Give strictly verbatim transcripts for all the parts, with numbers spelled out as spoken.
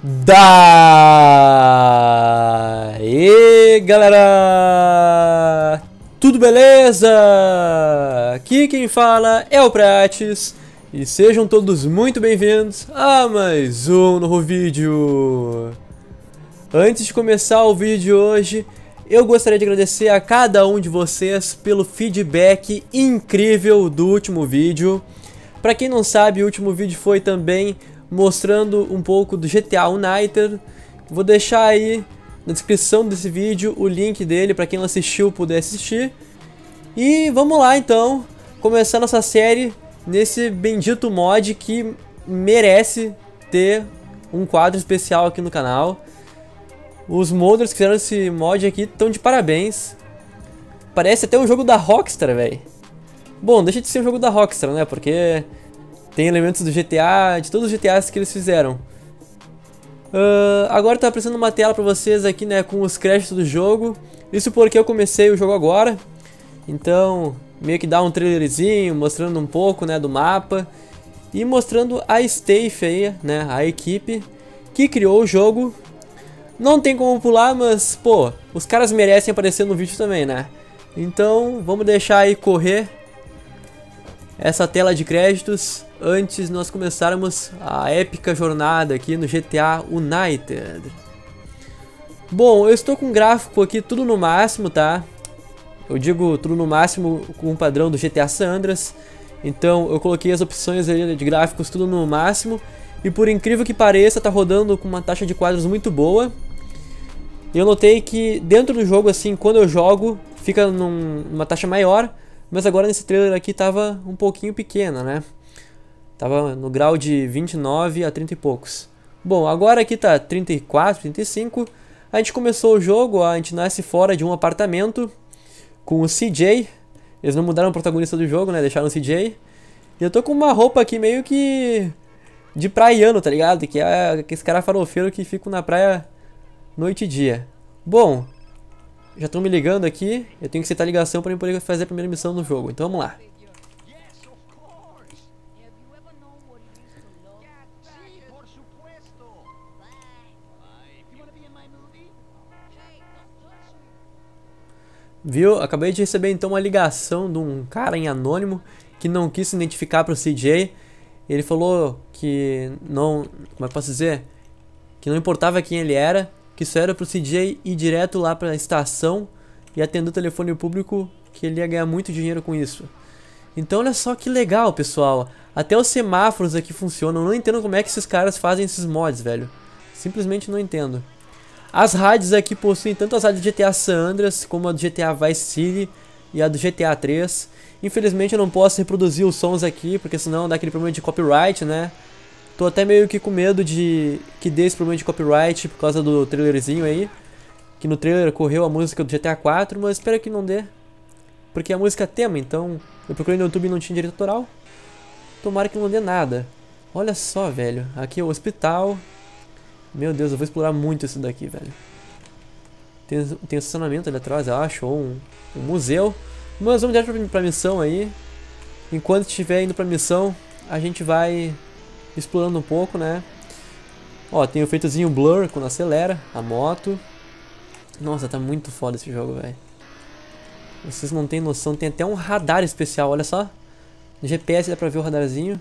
Daí, galera, tudo beleza? Aqui quem fala é o Prates e sejam todos muito bem-vindos a mais um novo vídeo. Antes de começar o vídeo de hoje, eu gostaria de agradecer a cada um de vocês pelo feedback incrível do último vídeo. Para quem não sabe, o último vídeo foi também mostrando um pouco do G T A United. Vou deixar aí na descrição desse vídeo o link dele para quem não assistiu puder assistir. E vamos lá então, começar nossa série nesse bendito mod que merece ter um quadro especial aqui no canal. Os modders que fizeram esse mod aqui estão de parabéns. Parece até um jogo da Rockstar, velho. Bom, deixa de ser um jogo da Rockstar, né? Porque tem elementos do G T A, de todos os G T As que eles fizeram. Uh, agora tá aparecendo uma tela pra vocês aqui, né, com os créditos do jogo. Isso porque eu comecei o jogo agora. Então, meio que dá um trailerzinho, mostrando um pouco, né, do mapa. E mostrando a Staff aí, né, a equipe que criou o jogo. Não tem como pular, mas, pô, os caras merecem aparecer no vídeo também, né? Então, vamos deixar aí correr essa tela de créditos antes de nós começarmos a épica jornada aqui no G T A United. Bom, eu estou com o gráfico aqui tudo no máximo, tá? Eu digo tudo no máximo com o padrão do G T A San Andreas. Então eu coloquei as opções ali de gráficos tudo no máximo. E por incrível que pareça, tá rodando com uma taxa de quadros muito boa. Eu notei que dentro do jogo, assim, quando eu jogo, fica num, numa taxa maior. Mas agora nesse trailer aqui tava um pouquinho pequena, né? Tava no grau de vinte e nove a trinta e poucos. Bom, agora aqui tá trinta e quatro, trinta e cinco. A gente começou o jogo, ó, a gente nasce fora de um apartamento com o C J. Eles não mudaram o protagonista do jogo, né? Deixaram o C J. E eu tô com uma roupa aqui meio que de praiano, tá ligado? Que é aqueles caras farofeiros que ficam na praia noite e dia. Bom, já estão me ligando aqui. Eu tenho que setar a ligação para eu poder fazer a primeira missão no jogo. Então vamos lá. Viu? Acabei de receber então uma ligação de um cara em anônimo que não quis se identificar para o C J. Ele falou que não, como é que posso dizer? Que não importava quem ele era, que só era para o C J ir direto lá para a estação e atender o telefone público, que ele ia ganhar muito dinheiro com isso. Então olha só que legal, pessoal. Até os semáforos aqui funcionam. Eu não entendo como é que esses caras fazem esses mods, velho. Simplesmente não entendo. As rádios aqui possuem tanto as rádios do G T A San Andreas como a do G T A Vice City e a do G T A três. Infelizmente eu não posso reproduzir os sons aqui, porque senão dá aquele problema de copyright, né? Tô até meio que com medo de que dê esse problema de copyright por causa do trailerzinho aí. Que no trailer correu a música do G T A quatro, mas espero que não dê. Porque a música é tema, então eu procurei no YouTube e não tinha direito autoral. Tomara que não dê nada. Olha só, velho. Aqui é o hospital. Meu Deus, eu vou explorar muito isso daqui, velho. Tem, tem um estacionamento ali atrás, eu acho, ou um, um museu. Mas vamos direto pra, pra missão aí. Enquanto estiver indo pra missão, a gente vai explorando um pouco, né? Ó, tem o efeitozinho blur quando acelera a moto. Nossa, tá muito foda esse jogo, velho. Vocês não tem noção, tem até um radar especial, olha só. No G P S dá pra ver o radarzinho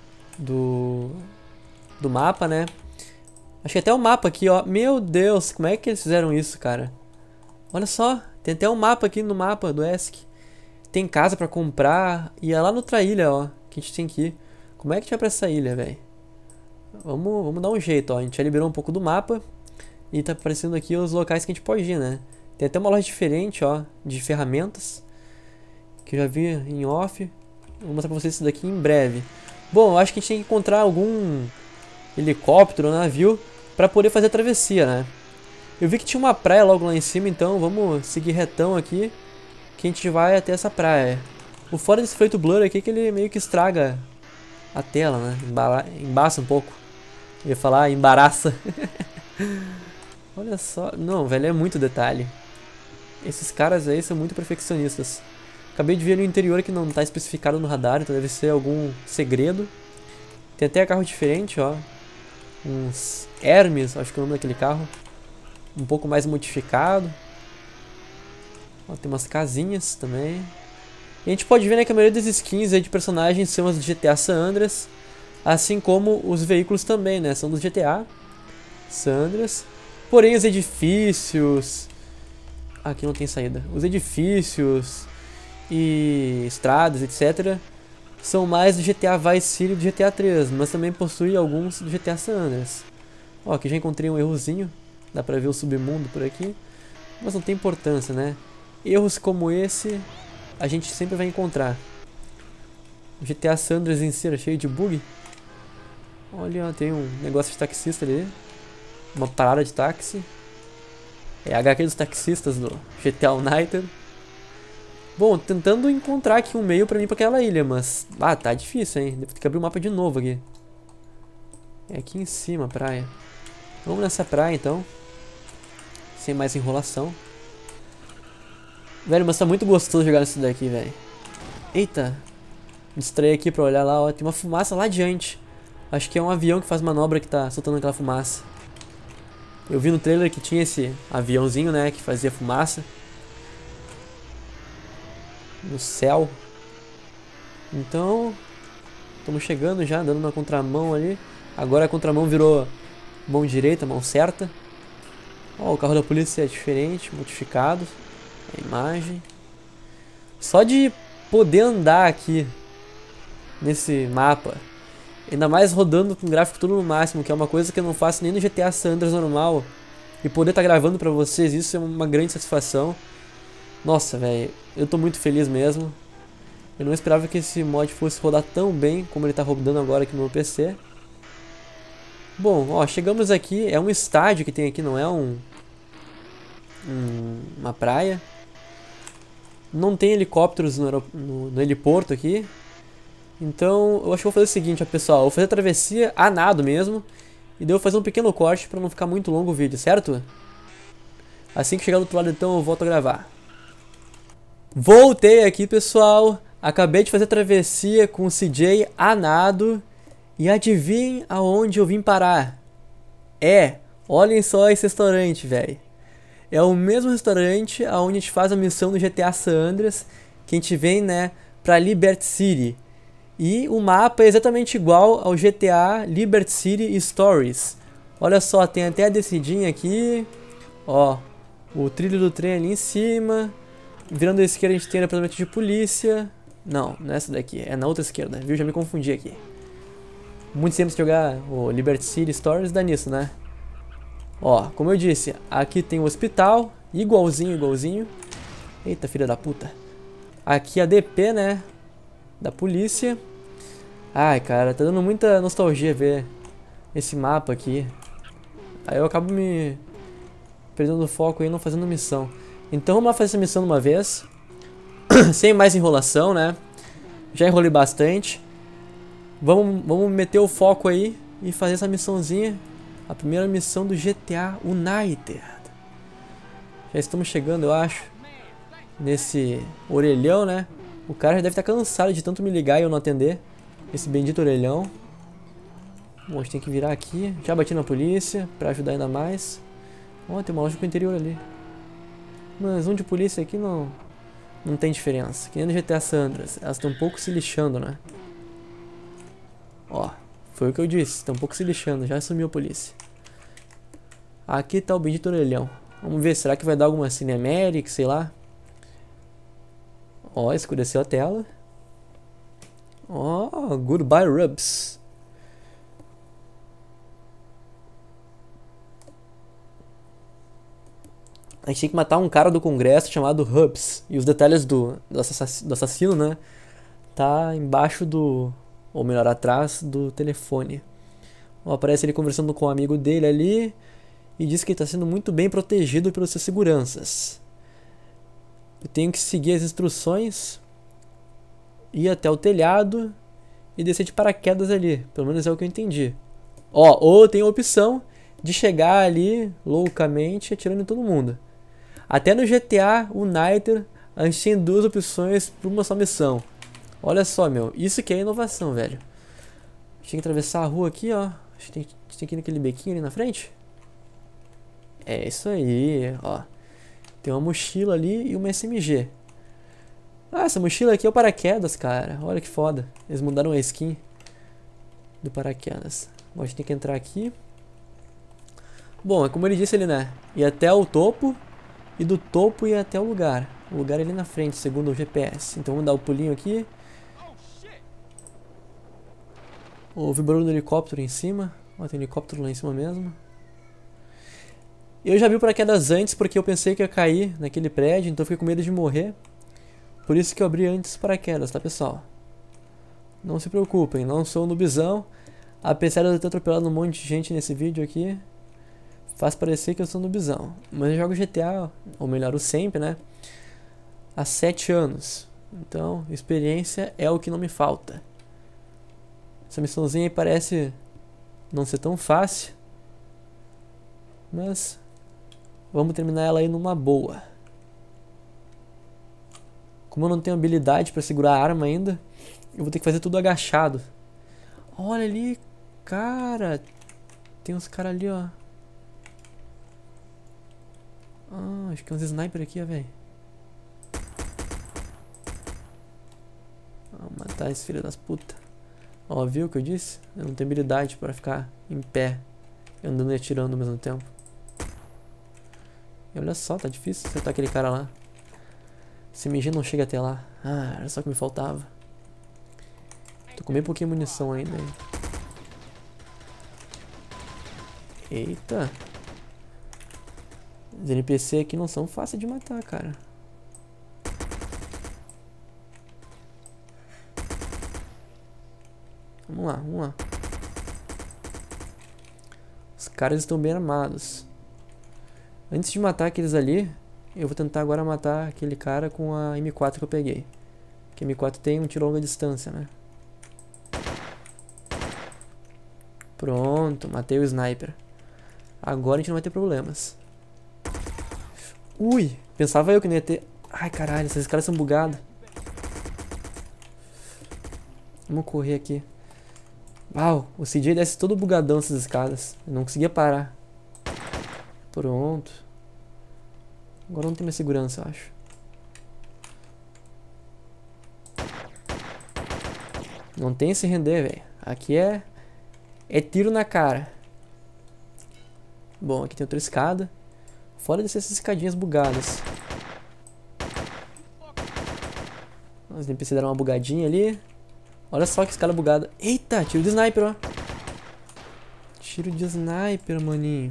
do, do mapa, né? Acho que até o mapa aqui, ó. Meu Deus, como é que eles fizeram isso, cara? Olha só, tem até um mapa aqui no mapa do E S C. Tem casa pra comprar. E é lá na outra ilha, ó, que a gente tem que ir. Como é que tinha pra essa ilha, velho? Vamos, vamos dar um jeito, ó. A gente já liberou um pouco do mapa. E tá aparecendo aqui os locais que a gente pode ir, né? Tem até uma loja diferente, ó, de ferramentas. Que eu já vi em off. Vou mostrar pra vocês isso daqui em breve. Bom, eu acho que a gente tem que encontrar algum helicóptero, navio, pra poder fazer a travessia, né? Eu vi que tinha uma praia logo lá em cima, então vamos seguir retão aqui, que a gente vai até essa praia. O fora desse efeito blur aqui é que ele meio que estraga a tela, né? Embala, embaça um pouco. Eu ia falar embaraça. Olha só. Não, velho, é muito detalhe. Esses caras aí são muito perfeccionistas. Acabei de ver no interior que não está especificado no radar, então deve ser algum segredo. Tem até carro diferente, ó. uns Hermes, acho que é o nome daquele carro. Um pouco mais modificado. Ó, tem umas casinhas também. E a gente pode ver, né, que a maioria das skins aí de personagens são as do G T A San Andreas. Assim como os veículos também, né? São do G T A San Andreas. Porém os edifícios... Aqui não tem saída. Os edifícios e estradas, etcétera são mais do G T A Vice City e do G T A três, mas também possui alguns do G T A San Andreas. Ó, aqui já encontrei um errozinho. Dá pra ver o submundo por aqui. Mas não tem importância, né? Erros como esse a gente sempre vai encontrar. O G T A San Andreas em si era cheio de bug. Olha, tem um negócio de taxista ali. Uma parada de táxi. É a H Q dos taxistas do G T A United. Bom, tentando encontrar aqui um meio pra mim pra aquela ilha, mas... Ah, tá difícil, hein? Devo ter que abrir o mapa de novo aqui. É aqui em cima a praia. Vamos nessa praia, então. Sem mais enrolação. Velho, mas tá muito gostoso jogar nisso daqui, velho. Eita. Me distraí aqui pra olhar lá, ó. Tem uma fumaça lá adiante. Acho que é um avião que faz manobra que tá soltando aquela fumaça. Eu vi no trailer que tinha esse aviãozinho, né, que fazia fumaça. No céu. Então, estamos chegando já, dando uma contramão ali. Agora a contramão virou mão direita, mão certa. Ó, o carro da polícia é diferente, modificado. A imagem. Só de poder andar aqui nesse mapa, ainda mais rodando com gráfico tudo no máximo, que é uma coisa que eu não faço nem no G T A San Andreas normal, e poder estar tá gravando pra vocês, isso é uma grande satisfação. Nossa, velho, eu tô muito feliz mesmo. Eu não esperava que esse mod fosse rodar tão bem como ele tá rodando agora aqui no meu P C. Bom, ó, chegamos aqui, é um estádio que tem aqui, não é um, um uma praia. Não tem helicópteros no, no, no heliporto aqui. Então, eu acho que vou fazer o seguinte, ó, pessoal. Eu vou fazer a travessia a nado mesmo. E daí eu vou fazer um pequeno corte pra não ficar muito longo o vídeo, certo? Assim que chegar do outro lado, então, eu volto a gravar. Voltei aqui, pessoal. Acabei de fazer a travessia com o C J a nado. E adivinhem aonde eu vim parar? É, olhem só esse restaurante, velho. É o mesmo restaurante onde a gente faz a missão do G T A San Andreas, que a gente vem, né, pra Liberty City. E o mapa é exatamente igual ao G T A Liberty City Stories. Olha só, tem até a descidinha aqui. Ó, o trilho do trem ali em cima. Virando a esquerda a gente tem o departamento de polícia. Não, não é essa daqui, é na outra esquerda, viu? Já me confundi aqui. Muito simples jogar o Liberty City Stories, dá nisso, né? Ó, como eu disse, aqui tem o hospital, igualzinho, igualzinho. Eita, filha da puta. Aqui a D P, né, da polícia. Ai, cara, tá dando muita nostalgia ver esse mapa aqui. Aí eu acabo me perdendo o foco aí, não fazendo missão. Então vamos lá fazer essa missão de uma vez. Sem mais enrolação, né? Já enrolei bastante. Vamos, vamos meter o foco aí e fazer essa missãozinha. A primeira missão do G T A United. Já estamos chegando, eu acho, nesse orelhão, né? O cara já deve estar cansado de tanto me ligar e eu não atender. Esse bendito orelhão. Bom, a gente tem que virar aqui. Já bati na polícia pra ajudar ainda mais. Ó, tem uma loja pro interior ali. Mas um de polícia aqui não, não tem diferença. Que nem no G T A San Andreas. Elas estão um pouco se lixando, né? Ó, foi o que eu disse. Estão um pouco se lixando. Já sumiu a polícia. Aqui tá o bendito orelhão. Vamos ver, será que vai dar alguma cinemérica, sei lá. Ó, escureceu a tela. Ó, goodbye Rubs. A gente tem que matar um cara do Congresso chamado Hubs. E os detalhes do, do, assassino, do assassino, né? Tá embaixo do... Ou melhor, atrás do telefone. Ó, aparece ele conversando com um amigo dele ali. E diz que ele está sendo muito bem protegido pelos seus seguranças. Eu tenho que seguir as instruções. Ir até o telhado. E descer de paraquedas ali. Pelo menos é o que eu entendi. Ó, ou tem a opção de chegar ali loucamente atirando em todo mundo. Até no G T A United a gente tem duas opções para uma só missão. Olha só, meu. Isso que é inovação, velho. Tinha que atravessar a rua aqui, ó. Acho que tem, tem que ir naquele bequinho ali na frente. É isso aí, ó. Tem uma mochila ali e uma S M G. Ah, essa mochila aqui é o paraquedas, cara. Olha que foda. Eles mudaram a skin do paraquedas. Bom, a gente tem que entrar aqui. Bom, é como ele disse ali, né? Ir até o topo. E do topo ir até o lugar. O lugar é ali na frente, segundo o G P S. Então vamos dar o pulinho aqui. Ouvi barulho do helicóptero em cima. Ó, tem um helicóptero lá em cima mesmo. Eu já vi o paraquedas antes porque eu pensei que ia cair naquele prédio. Então eu fiquei com medo de morrer. Por isso que eu abri antes os paraquedas, tá, pessoal? Não se preocupem, não sou um noobzão. Apesar de eu ter atropelado um monte de gente nesse vídeo aqui, faz parecer que eu sou um noobzão. Mas eu jogo G T A, ou melhor, o sempre, né? Há sete anos. Então, experiência é o que não me falta. Essa missãozinha aí parece não ser tão fácil. Mas vamos terminar ela aí numa boa. Como eu não tenho habilidade pra segurar a arma ainda, eu vou ter que fazer tudo agachado. Olha ali, cara. Tem uns caras ali, ó. Ah, acho que é uns sniper aqui, ó, velho. Vamos matar esse filho das putas. Ó, viu o que eu disse? Eu não tenho habilidade pra ficar em pé, andando e atirando ao mesmo tempo. E olha só, tá difícil acertar aquele cara lá. Esse M G não chega até lá. Ah, era só o que me faltava. Tô com bem pouquinha munição ainda. Hein? Eita. Os N P C aqui não são fáceis de matar, cara. Vamos lá, vamos lá. Os caras estão bem armados. Antes de matar aqueles ali, eu vou tentar agora matar aquele cara com a M quatro que eu peguei. Que a M quatro tem um tiro a longa distância, né? Pronto, matei o sniper. Agora a gente não vai ter problemas. Ui, pensava eu que não ia ter... Ai, caralho, esses caras são bugados. Vamos correr aqui. Uau, o C J desce todo bugadão essas escadas. Eu não conseguia parar. Pronto. Agora não tem mais segurança, eu acho. Não tem se render, velho. Aqui é... É tiro na cara. Bom, aqui tem outra escada. Fora descer essas escadinhas bugadas. Os N P C deram uma bugadinha ali. Olha só que escada bugada. Eita, tiro de sniper, ó. Tiro de sniper, maninho.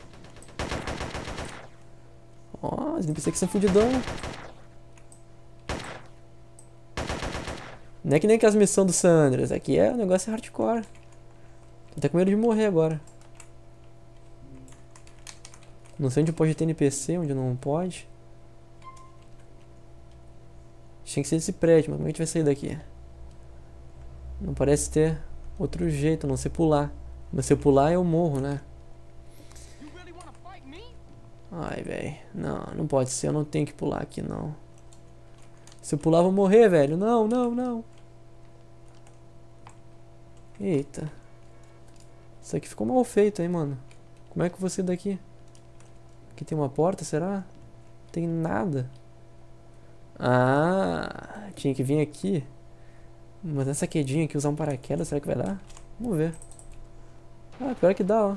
Ó, os N P C aqui são fudidão. Não é que nem aquelas missões do Sandras. Aqui é, o negócio é hardcore. Tô até com medo de morrer agora. Não sei onde pode ter N P C, onde não pode. Tinha que ser esse prédio, mas como a gente vai sair daqui? Não parece ter outro jeito, a não ser pular. Mas se eu pular, eu morro, né? Ai, velho. Não, não pode ser, eu não tenho que pular aqui, não. Se eu pular, eu vou morrer, velho. Não, não, não. Eita. Isso aqui ficou mal feito, hein, mano. Como é que eu vou sair daqui? Aqui tem uma porta, será? Tem nada. Ah, tinha que vir aqui. Mas nessa quedinha aqui, usar um paraquedas, será que vai dar? Vamos ver. Ah, pior que dá, ó.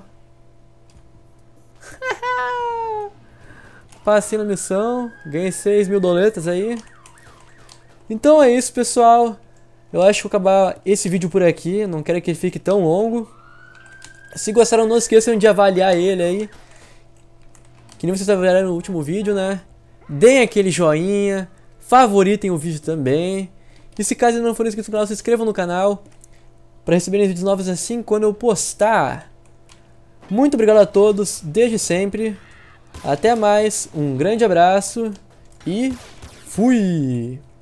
Passei na missão. Ganhei seis mil doletas aí. Então é isso, pessoal. Eu acho que vou acabar esse vídeo por aqui. Não quero que ele fique tão longo. Se gostaram, não esqueçam de avaliar ele aí. Que nem vocês avaliaram no último vídeo, né? Deem aquele joinha. Favoritem o vídeo também. E se caso não for inscrito no canal, se inscrevam no canal. Para receberem vídeos novos assim quando eu postar. Muito obrigado a todos, desde sempre. Até mais, um grande abraço. E fui!